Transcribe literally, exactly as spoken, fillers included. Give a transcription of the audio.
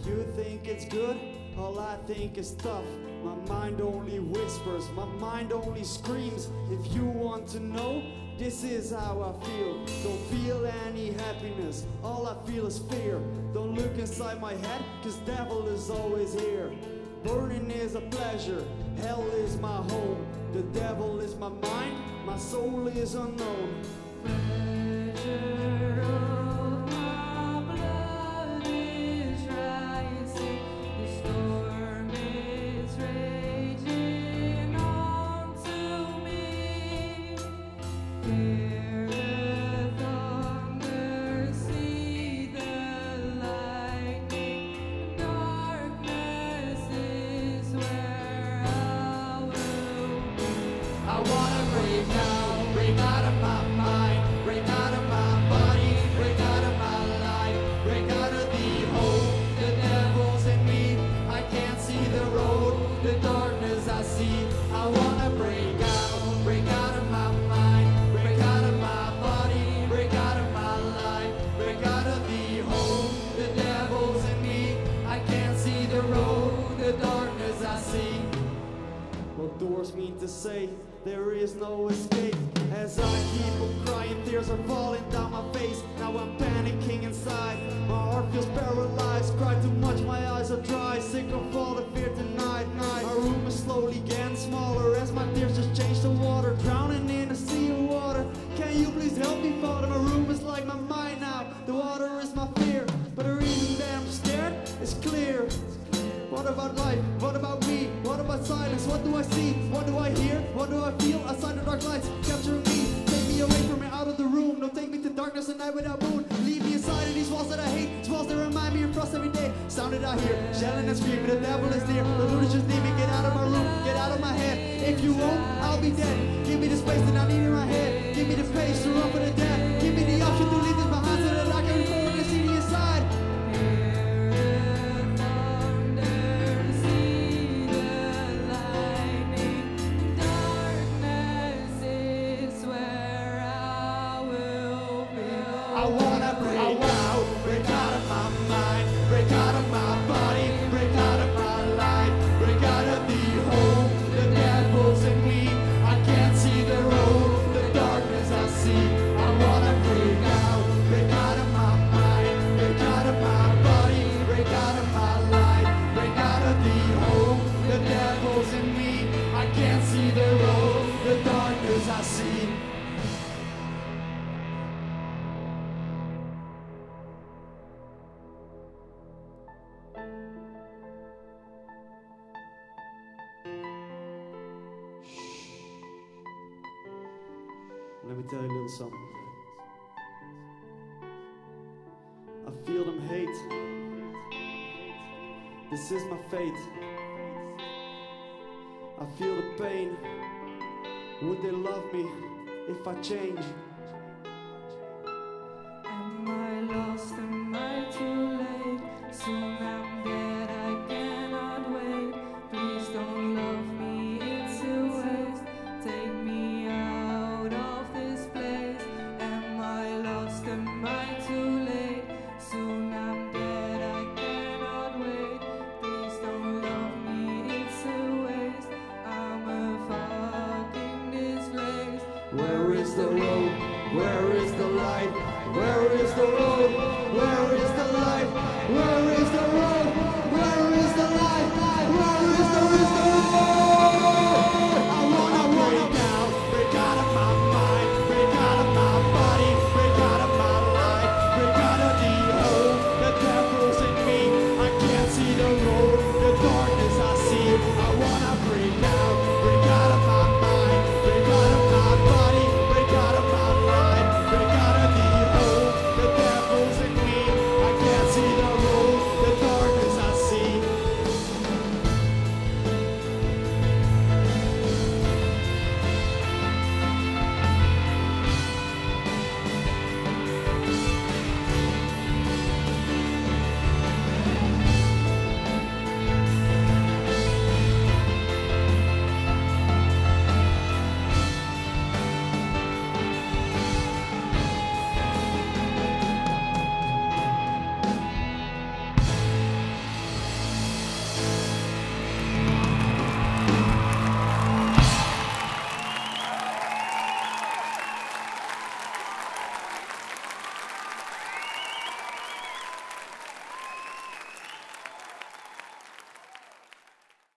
You think it's good, all I think is tough. My mind only whispers, my mind only screams. If you want to know, this is how I feel. Don't feel any happiness, all I feel is fear. Don't look inside my head, cause devil is always here. Burning is a pleasure, hell is my home. The devil is my mind, my soul is unknown. Pleasure of my blood is rising, the storm is raging onto me. Hear the thunder, see the lightning. Darkness is where I will be. I wanna break out, break out of my mind, break out of my body, break out of my life, break out of the hole. The devil's in me, I can't see the road, the darkness I see. I wanna break out, break out of my mind, break out of my body, break out of my life, break out of the hole. The devil's in me, I can't see the road, the darkness I see. What doors mean to say, there is no escape. As I keep on crying, tears are falling down my face. Now I'm panicking inside, my heart feels paralyzed. Cry too much, my eyes are dry, sick of all the fear tonight. Night. My room is slowly getting smaller as my tears just change to water, drowning in a sea of water. Can you please help me, Father? My room is like my mind now, the water is my fear. But the reason that I'm scared is clear. What about life? What about me? What about silence? What do I see? What do I hear? What do I feel? Outside the dark lights capturing me. Take me away from me, out of the room. Don't take me to darkness and night without moon. Leave me inside of these walls that I hate. These walls that remind me of frost every day. Sounded out here, yelling and screaming. The devil is near. The loot is just leaving. Get out of my room. Get out of my head. If you won't, I'll be dead. Give me the space that I need in my head. Give me the pace to run for the dead. Give me the option to leave this behind so that I can reform and see the inside. I wanna break out, break out of my mind, break out of my body, break out of my life, break out of the hole. The devil's in me, I can't see the road, the darkness I see. I wanna break out, break out of my mind, break out of my body, break out of my life, break out of the hole. The devil's in me, I can't see the road, the darkness I see. Let me tell you a little something. I feel them hate. This is my fate. I feel the pain. Would they love me if I change? Am I lost? Am I too late? So